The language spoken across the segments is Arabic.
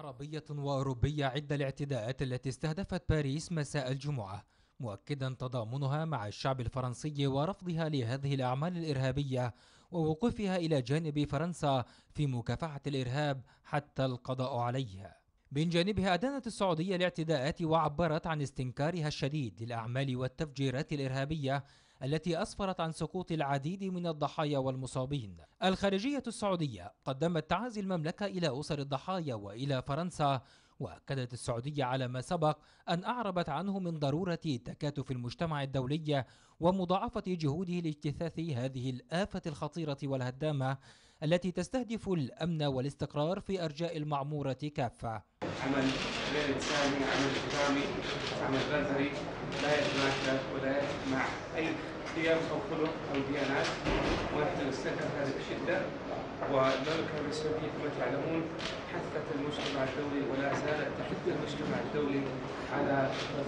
عربية وأوروبية عدة الاعتداءات التي استهدفت باريس مساء الجمعة، مؤكدا تضامنها مع الشعب الفرنسي ورفضها لهذه الأعمال الإرهابية ووقوفها إلى جانب فرنسا في مكافحة الإرهاب حتى القضاء عليها. من جانبها أدانت السعودية الاعتداءات وعبرت عن استنكارها الشديد للأعمال والتفجيرات الإرهابية التي أسفرت عن سقوط العديد من الضحايا والمصابين. الخارجية السعودية قدمت تعازي المملكة إلى أسر الضحايا وإلى فرنسا، وأكدت السعودية على ما سبق أن أعربت عنه من ضرورة تكاتف المجتمع الدولي ومضاعفة جهوده لاجتثاث هذه الآفة الخطيرة والهدامة التي تستهدف الأمن والاستقرار في أرجاء المعمورة كافة. عمل غير إنساني، عمل إجرامي، عمل غزري، لا يتماشى ولا مع أي قيم أو خلق أو ديانات، ونحن نستنكر هذا بشدة. والمملكة السعودية كما تعلمون حثت المجتمع الدولي ولا زالت تحث المجتمع الدولي على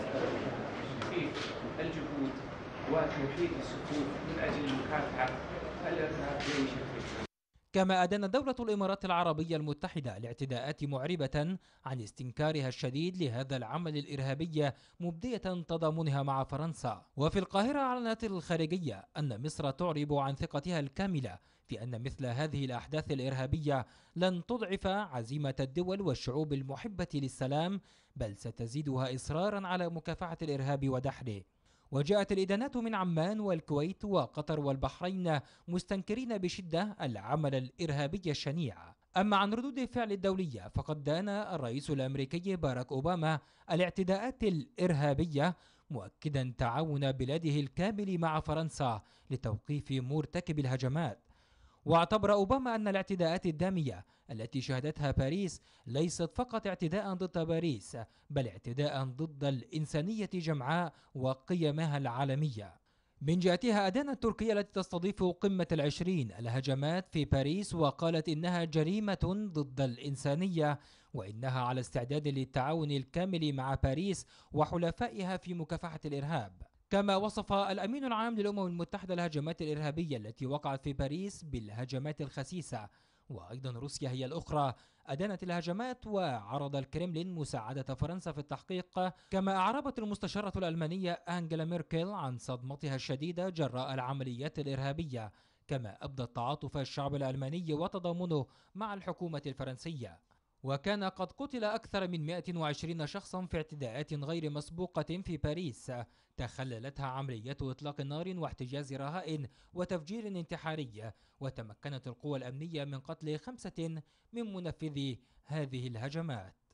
تخفيف الجهود وتوحيد الصفوف من أجل مكافحة الإرهاب بأي شكل. كما أدانت دولة الإمارات العربية المتحدة الاعتداءات معربة عن استنكارها الشديد لهذا العمل الإرهابي، مبدية تضامنها مع فرنسا. وفي القاهرة أعلنت الخارجية أن مصر تعرب عن ثقتها الكاملة في أن مثل هذه الأحداث الإرهابية لن تضعف عزيمة الدول والشعوب المحبة للسلام، بل ستزيدها إصرارا على مكافحة الإرهاب ودحره. وجاءت الإدانات من عمان والكويت وقطر والبحرين مستنكرين بشدة العمل الإرهابي الشنيع. أما عن ردود الفعل الدولية فقد دان الرئيس الأمريكي باراك أوباما الاعتداءات الإرهابية، مؤكدا تعاون بلاده الكامل مع فرنسا لتوقيف مرتكب الهجمات. واعتبر أوباما أن الاعتداءات الدامية التي شهدتها باريس ليست فقط اعتداء ضد باريس، بل اعتداء ضد الإنسانية جمعاء وقيمها العالمية. من جهتها أدانت تركيا التي تستضيف قمة العشرين الهجمات في باريس، وقالت إنها جريمة ضد الإنسانية وإنها على استعداد للتعاون الكامل مع باريس وحلفائها في مكافحة الإرهاب. كما وصف الأمين العام للأمم المتحدة الهجمات الإرهابية التي وقعت في باريس بالهجمات الخسيسة، وأيضا روسيا هي الأخرى أدانت الهجمات، وعرض الكرملين مساعدة فرنسا في التحقيق. كما أعربت المستشارة الألمانية أنجيلا ميركل عن صدمتها الشديدة جراء العمليات الإرهابية، كما أبدت تعاطف الشعب الألماني وتضامنه مع الحكومة الفرنسية. وكان قد قتل أكثر من 120 شخصا في اعتداءات غير مسبوقة في باريس تخللتها عمليات إطلاق نار واحتجاز رهائن وتفجير انتحاري، وتمكنت القوى الأمنية من قتل 5 من منفذي هذه الهجمات.